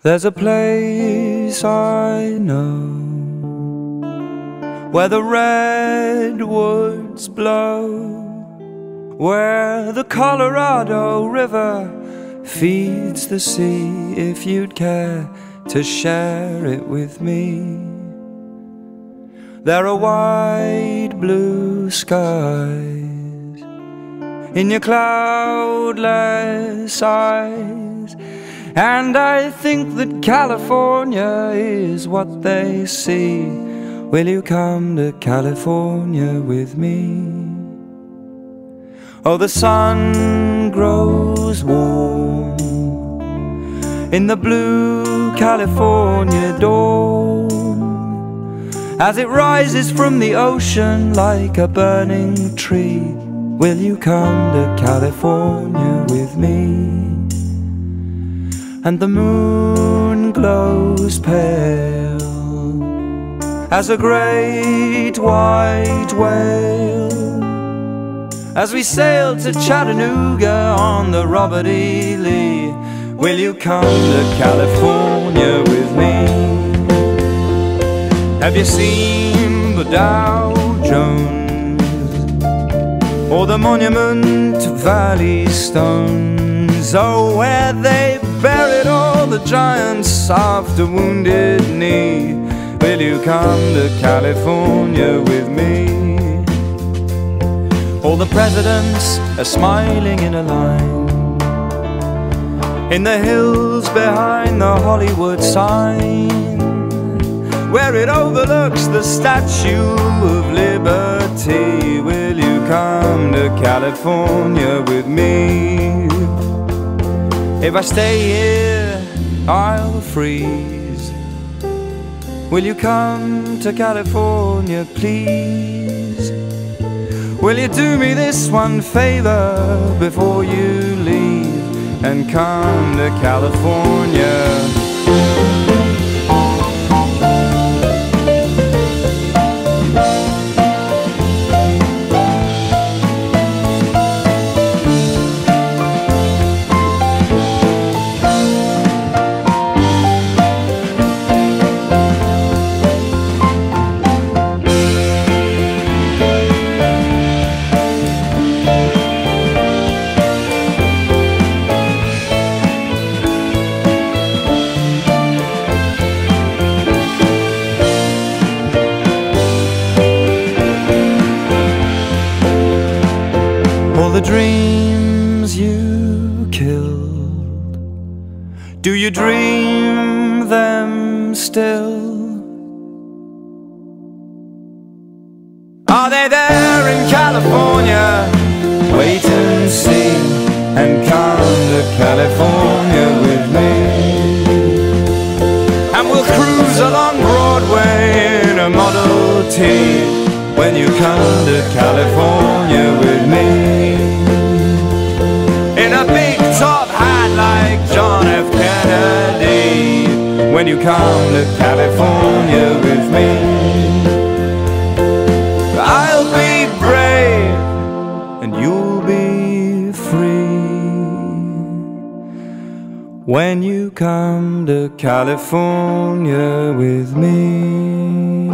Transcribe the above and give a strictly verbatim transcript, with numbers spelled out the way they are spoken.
There's a place I know where the redwoods blow, where the Colorado River feeds the sea, if you'd care to share it with me. There are wide blue skies in your cloudless eyes, and I think that California is what they see. Will you come to California with me? Oh, the sun grows warm in the blue California dawn, as it rises from the ocean like a burning tree. Will you come to California with me? And the moon glows pale as a great white whale, as we sail to Chattanooga on the Robert E. Lee. Will you come to California with me? Have you seen the Dow Jones or the Monument Valley stones? Oh, where they buried all the giants after Wounded Knee. Will you come to California with me? All the presidents are smiling in a line in the hills behind the Hollywood sign, where it overlooks the Statue of Liberty. Will you come to California with me? If I stay here, I'll freeze. Will you come to California, please? Will you do me this one favor before you leave and come to California? The dreams you killed, do you dream them still? Are they there in California? Wait and see, and come to California with me, and we'll cruise along Broadway in a Model T. When you come to California with me, in a big top hat like John F. Kennedy. When you come to California with me, I'll be brave and you'll be free. When you come to California with me.